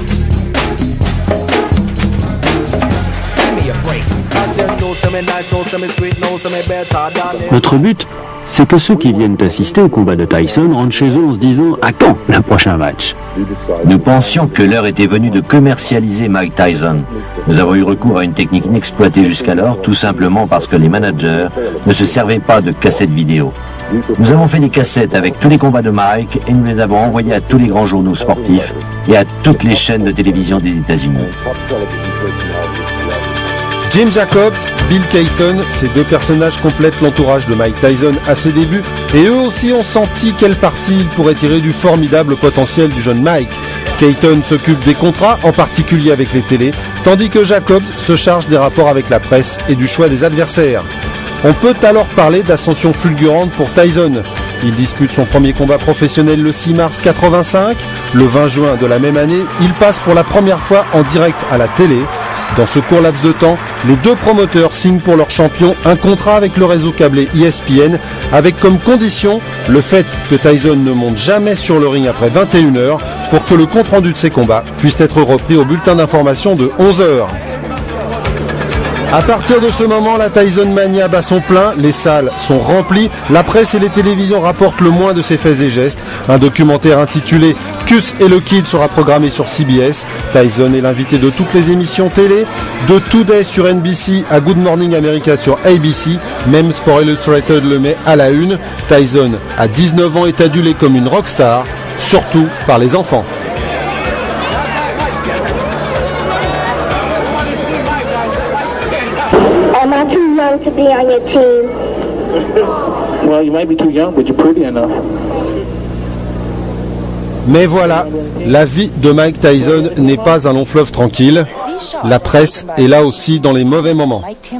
Give me a break. Cause you know some nice, know some sweet, know some better than it.
Notre but, c'est que ceux qui viennent assister au combat de Tyson rentrent chez eux en se disant « À quand le prochain match ?»
Nous pensions que l'heure était venue de commercialiser Mike Tyson. Nous avons eu recours à une technique inexploitée jusqu'alors, tout simplement parce que les managers ne se servaient pas de cassettes vidéo. Nous avons fait des cassettes avec tous les combats de Mike et nous les avons envoyés à tous les grands journaux sportifs et à toutes les chaînes de télévision des États-Unis.
Jim Jacobs, Bill Cayton, ces deux personnages complètent l'entourage de Mike Tyson à ses débuts et eux aussi ont senti quelle partie ils pourraient tirer du formidable potentiel du jeune Mike. Cayton s'occupe des contrats, en particulier avec les télés, tandis que Jacobs se charge des rapports avec la presse et du choix des adversaires. On peut alors parler d'ascension fulgurante pour Tyson. Il dispute son premier combat professionnel le 6 mars 85. Le 20 juin de la même année, il passe pour la première fois en direct à la télé. Dans ce court laps de temps, les deux promoteurs signent pour leur champion un contrat avec le réseau câblé ESPN, avec comme condition le fait que Tyson ne monte jamais sur le ring après 21h pour que le compte-rendu de ses combats puisse être repris au bulletin d'information de 11h. À partir de ce moment, la Tyson Mania bat son plein, les salles sont remplies, la presse et les télévisions rapportent le moins de ses faits et gestes. Un documentaire intitulé Cus et le Kid sera programmé sur CBS. Tyson est l'invité de toutes les émissions télé, de Today sur NBC à Good Morning America sur ABC. Même Sport Illustrated le met à la une. Tyson, à 19 ans, est adulé comme une rockstar, surtout par les enfants.
Am I too young to be on your team?
Well, you might be too young, but you're pretty enough.
Mais voilà, la vie de Mike Tyson n'est pas un long fleuve tranquille. La presse est là aussi dans les mauvais moments.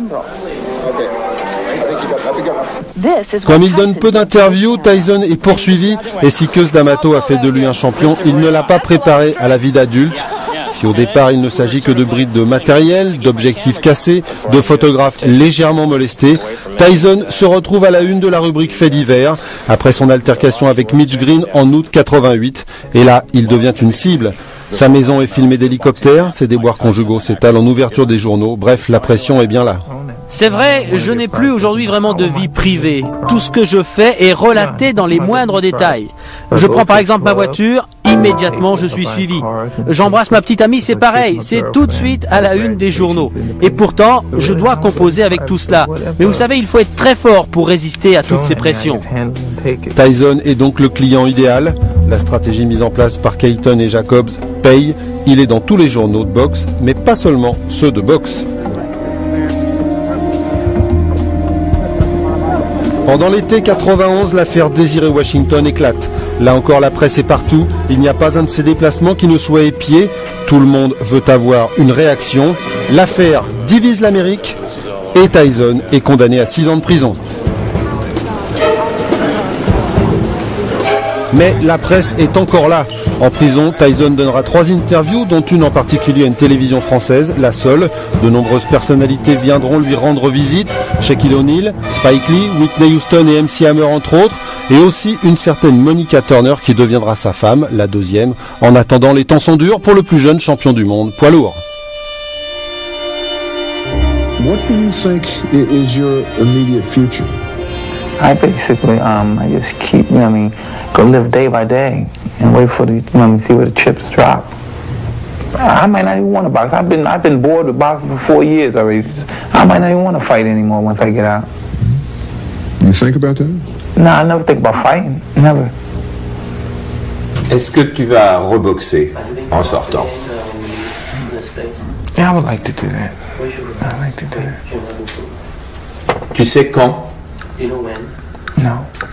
Comme il donne peu d'interviews, Tyson est poursuivi et si Cus D'Amato a fait de lui un champion, il ne l'a pas préparé à la vie d'adulte. Si au départ il ne s'agit que de brides de matériel, d'objectifs cassés, de photographes légèrement molestés, Tyson se retrouve à la une de la rubrique Faits divers après son altercation avec Mitch Green en août 88. Et là, il devient une cible. Sa maison est filmée d'hélicoptères, ses déboires conjugaux s'étalent en ouverture des journaux. Bref, la pression est bien là.
C'est vrai, je n'ai plus aujourd'hui vraiment de vie privée. Tout ce que je fais est relaté dans les moindres détails. Je prends par exemple ma voiture, immédiatement je suis suivi. J'embrasse ma petite amie, c'est pareil, c'est tout de suite à la une des journaux. Et pourtant, je dois composer avec tout cela. Mais vous savez, il faut être très fort pour résister à toutes ces pressions.
Tyson est donc le client idéal. La stratégie mise en place par Keaton et Jacobs paye. Il est dans tous les journaux de boxe, mais pas seulement ceux de boxe. Pendant l'été 91, l'affaire Désiré Washington éclate. Là encore, la presse est partout. Il n'y a pas un de ces déplacements qui ne soit épié. Tout le monde veut avoir une réaction. L'affaire divise l'Amérique et Tyson est condamné à 6 ans de prison. Mais la presse est encore là. En prison, Tyson donnera 3 interviews, dont une en particulier à une télévision française, la seule. De nombreuses personnalités viendront lui rendre visite. Shaquille O'Neal, Spike Lee, Whitney Houston et MC Hammer entre autres. Et aussi une certaine Monica Turner qui deviendra sa femme, la deuxième. En attendant, les temps sont durs pour le plus jeune champion du monde, poids lourd.
What do you think is your immediate future?
I basically, I just keep, go live day by day and wait for the, see where the chips drop. I might not even want to box. I've been bored with boxing for 4 years already. I might not even want to fight anymore once I get out.
You think about that?
No, I never think about fighting. Never.
Est-ce que tu vas reboxer en sortant?
Yeah, I would like to do that. I'd like to do that.
Tu sais quand?
No.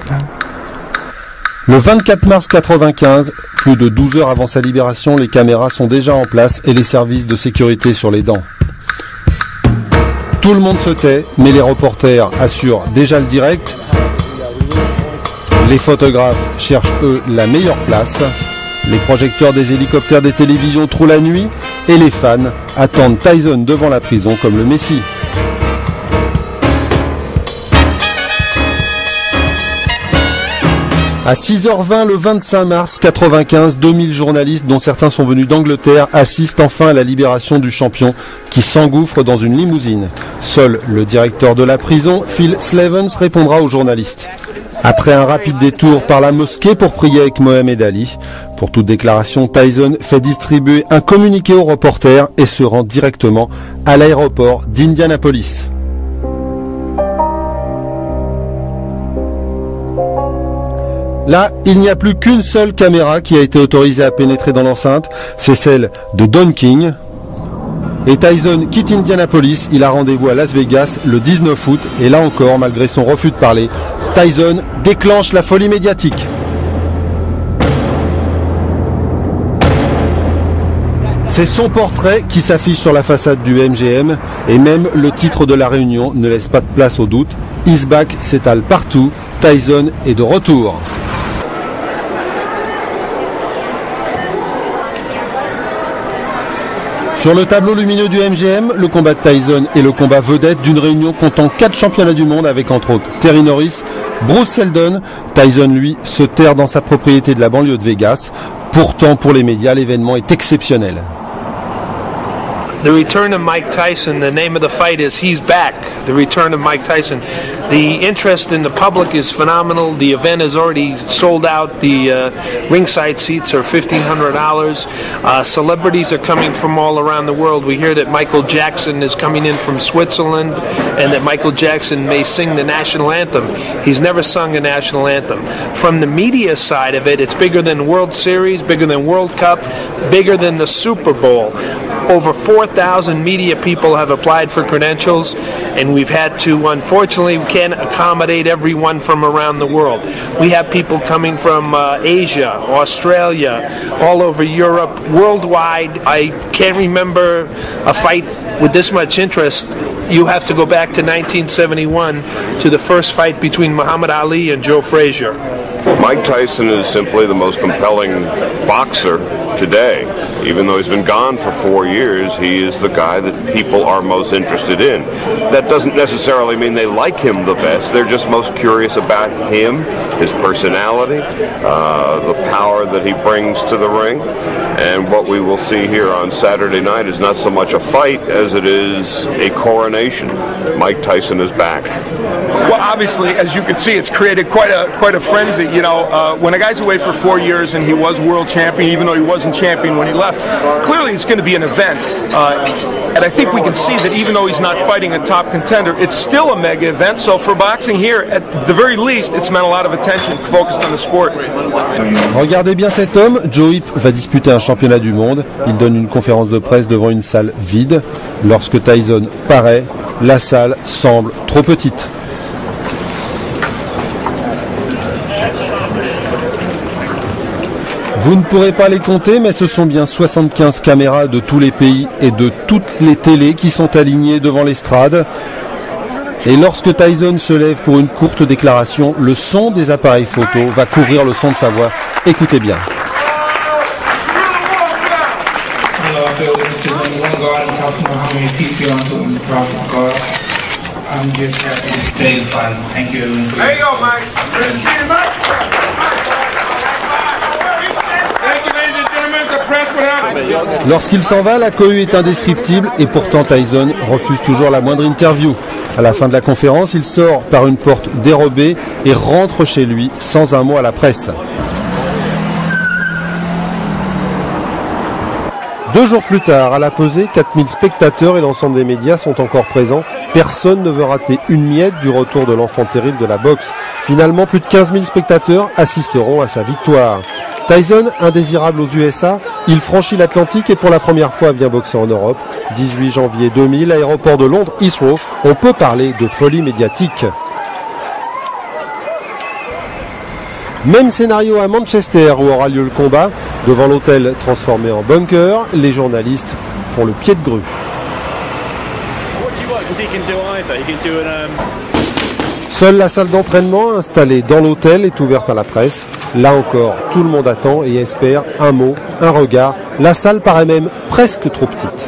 Le 24 mars 95, plus de 12 heures avant sa libération, les caméras sont déjà en place et les services de sécurité sur les dents. Tout le monde se tait, mais les reporters assurent déjà le direct. Les photographes cherchent, eux, la meilleure place. Les projecteurs des hélicoptères des télévisions trouent la nuit et les fans attendent Tyson devant la prison comme le Messie. À 6h20 le 25 mars 95, 2000 journalistes, dont certains sont venus d'Angleterre, assistent enfin à la libération du champion qui s'engouffre dans une limousine. Seul le directeur de la prison, Phil Slavens, répondra aux journalistes. Après un rapide détour par la mosquée pour prier avec Mohamed Ali, pour toute déclaration, Tyson fait distribuer un communiqué aux reporters et se rend directement à l'aéroport d'Indianapolis. Là, il n'y a plus qu'une seule caméra qui a été autorisée à pénétrer dans l'enceinte, c'est celle de Don King. Et Tyson quitte Indianapolis, il a rendez-vous à Las Vegas le 19 août, et là encore, malgré son refus de parler, Tyson déclenche la folie médiatique. C'est son portrait qui s'affiche sur la façade du MGM, et même le titre de la réunion ne laisse pas de place au doute. He's back s'étale partout, Tyson est de retour. Sur le tableau lumineux du MGM, le combat de Tyson est le combat vedette d'une réunion comptant 4 championnats du monde avec entre autres Terry Norris, Bruce Seldon. Tyson, lui, se terre dans sa propriété de la banlieue de Vegas. Pourtant, pour les médias, l'événement est exceptionnel.
The return of Mike Tyson, the name of the fight is He's Back, the return of Mike Tyson. The interest in the public is phenomenal. The event is already sold out. The ringside seats are $1,500. Celebrities are coming from all around the world. We hear that Michael Jackson is coming in from Switzerland and that Michael Jackson may sing the national anthem. He's never sung a national anthem. From the media side of it, it's bigger than World Series, bigger than World Cup, bigger than the Super Bowl. Over 4,000 media people have applied for credentials, and we've had to, unfortunately, we can't accommodate everyone from around the world. We have people coming from Asia, Australia, all over Europe, worldwide. I can't remember a fight with this much interest. You have to go back to 1971 to the first fight between Muhammad Ali and Joe Frazier.
Mike Tyson is simply the most compelling boxer today.
Even though he's been gone for 4 years, he is the guy that people are most interested in. That doesn't necessarily mean they like him the best. They're just most curious about him, his personality, the power that he brings to the ring. And what we will see here on Saturday night is not so much a fight as it is a coronation. Mike Tyson is back.
Well, obviously, as you can see, it's created quite a frenzy. You know, when a guy's away for 4 years and he was world champion, even though he wasn't champion when he left, clearly it's going to be an event. And I think we can see that even though he's not fighting a top contender, it's still a mega event. So for boxing here, at the very least, it's meant a lot of attention focused on the sport.
Regardez bien cet homme, Joe Hipp va disputer un championnat du monde. Il donne une conférence de presse devant une salle vide. Lorsque Tyson paraît, la salle semble trop petite. Vous ne pourrez pas les compter, mais ce sont bien 75 caméras de tous les pays et de toutes les télés qui sont alignées devant l'estrade. Et lorsque Tyson se lève pour une courte déclaration, le son des appareils photo va couvrir le son de sa voix. Écoutez bien. Lorsqu'il s'en va, la cohue est indescriptible et pourtant Tyson refuse toujours la moindre interview. À la fin de la conférence, il sort par une porte dérobée et rentre chez lui sans un mot à la presse. 2 jours plus tard, à la pesée, 4000 spectateurs et l'ensemble des médias sont encore présents. Personne ne veut rater une miette du retour de l'enfant terrible de la boxe. Finalement, plus de 15 000 spectateurs assisteront à sa victoire. Tyson, indésirable aux USA, il franchit l'Atlantique et pour la première fois vient boxer en Europe. 18 janvier 2000, aéroport de Londres, Heathrow, on peut parler de folie médiatique. Même scénario à Manchester où aura lieu le combat. Devant l'hôtel transformé en bunker, les journalistes font le pied de grue. Seule la salle d'entraînement installée dans l'hôtel est ouverte à la presse. Là encore, tout le monde attend et espère un mot, un regard. La salle paraît même presque trop petite.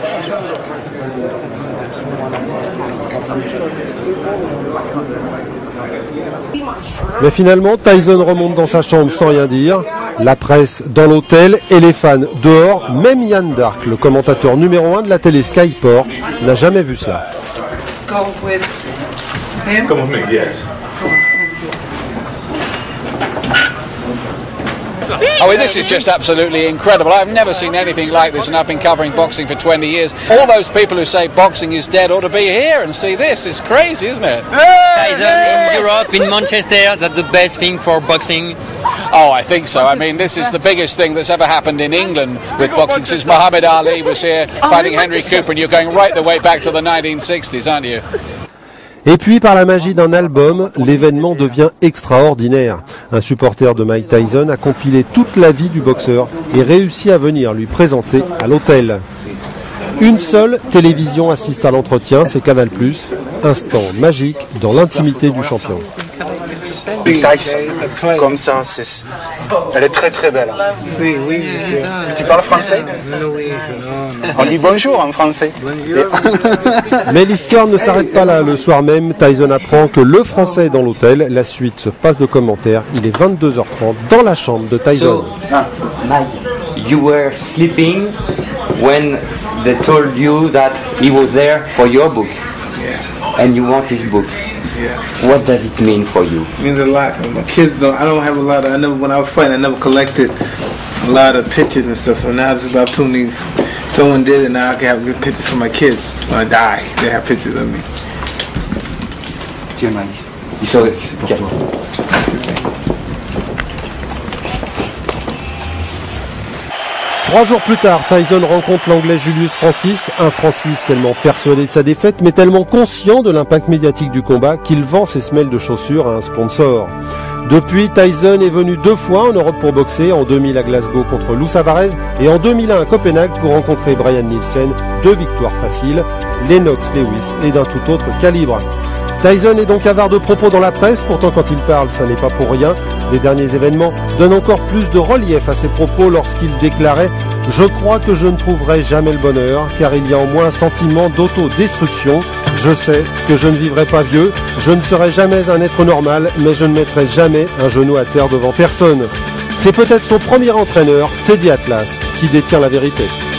Mais finalement, Tyson remonte dans sa chambre sans rien dire. La presse dans l'hôtel et les fans dehors. Même Yann Dark, le commentateur numéro 1 de la télé Sky Sport, n'a jamais vu cela.
Come with me, yes.
I mean, this is just absolutely incredible. I've never seen anything like this, and I've been covering boxing for 20 years. All those people who say boxing is dead ought to be here and see this. It's crazy, isn't it?
Tyson in Europe, in Manchester, that's the best thing for boxing.
Oh, I think so. I mean, this is the biggest thing that's ever happened in England with boxing since Muhammad Ali was here fighting Henry Cooper, and you're going right the way back to the 1960s, aren't you?
Et puis, par la magie d'un album, l'événement devient extraordinaire. Un supporter de Mike Tyson a compilé toute la vie du boxeur et réussit à venir lui présenter à l'hôtel. Une seule télévision assiste à l'entretien, c'est Canal+. Instant magique dans l'intimité du champion.
Tyson, comme ça, elle est très très belle. Tu parles français? On dit bonjour en français.
Mais l'histoire ne s'arrête pas là. Le soir même, Tyson apprend que le français est dans l'hôtel. La suite se passe de commentaires. Il est 22h30 dans la chambre de Tyson.
Mike, you were sleeping when they told you that he was there for your book, and you want his book.
Yeah.
What does it mean for you?
It means a lot. My kids don't. I don't have a lot of. I never. When I was fighting, I never collected a lot of pictures and stuff. And now this is opportunities. Someone did it. Now I can have good pictures for my kids. When I die, they have pictures of me.
Tiens, Mike.
C'est pour toi.
3 jours plus tard, Tyson rencontre l'anglais Julius Francis, un Francis tellement persuadé de sa défaite, mais tellement conscient de l'impact médiatique du combat qu'il vend ses semelles de chaussures à un sponsor. Depuis, Tyson est venu 2 fois en Europe pour boxer, en 2000 à Glasgow contre Lou Savarez et en 2001 à Copenhague pour rencontrer Brian Nielsen. 2 victoires faciles, Lennox Lewis et d'un tout autre calibre. Tyson est donc avare de propos dans la presse, pourtant quand il parle, ça n'est pas pour rien. Les derniers événements donnent encore plus de relief à ses propos lorsqu'il déclarait « Je crois que je ne trouverai jamais le bonheur, car il y a en moi un sentiment d'autodestruction. Je sais que je ne vivrai pas vieux, je ne serai jamais un être normal, mais je ne mettrai jamais un genou à terre devant personne. » C'est peut-être son premier entraîneur, Teddy Atlas, qui détient la vérité.